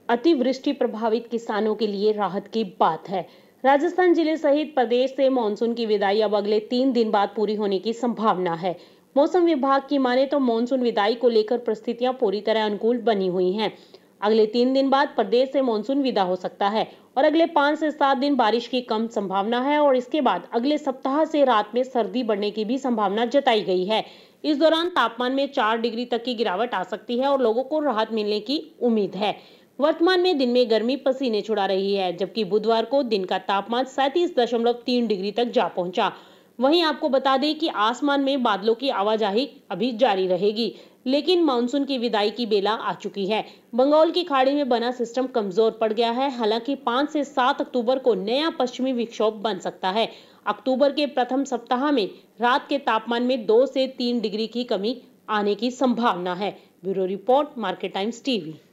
अतिवृष्टि प्रभावित किसानों के लिए राहत की बात है। राजस्थान जिले सहित प्रदेश से मानसून की विदाई अब अगले 3 दिन बाद पूरी होने की संभावना है। मौसम विभाग की माने तो मानसून विदाई को लेकर परिस्थितियां पूरी तरह अनुकूल बनी हुई हैं। अगले 3 दिन बाद प्रदेश से मानसून विदा हो सकता है और अगले 5 से 7 दिन बारिश की कम संभावना है और इसके बाद अगले सप्ताह से रात में सर्दी बढ़ने की भी संभावना जताई गई है। इस दौरान तापमान में 4 डिग्री तक की गिरावट आ सकती है और लोगों को राहत मिलने की उम्मीद है। वर्तमान में दिन में गर्मी पसीने छुड़ा रही है, जबकि बुधवार को दिन का तापमान 37.3 डिग्री तक जा पहुंचा। वहीं आपको बता दें कि आसमान में बादलों की आवाजाही अभी जारी रहेगी, लेकिन मानसून की विदाई की बेला आ चुकी है। बंगाल की खाड़ी में बना सिस्टम कमजोर पड़ गया है। हालांकि 5 से 7 अक्टूबर को नया पश्चिमी विक्षोभ बन सकता है। अक्टूबर के प्रथम सप्ताह में रात के तापमान में 2 से 3 डिग्री की कमी आने की संभावना है। Bureau report, Market Times TV.